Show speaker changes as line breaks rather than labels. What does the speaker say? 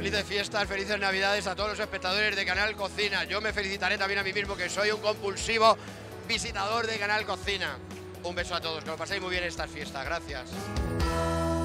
Felices fiestas, felices Navidades a todos los espectadores de Canal Cocina. Yo me felicitaré también a mí mismo, que soy un compulsivo visitador de Canal Cocina. Un beso a todos, que lo paséis muy bien estas fiestas. Gracias.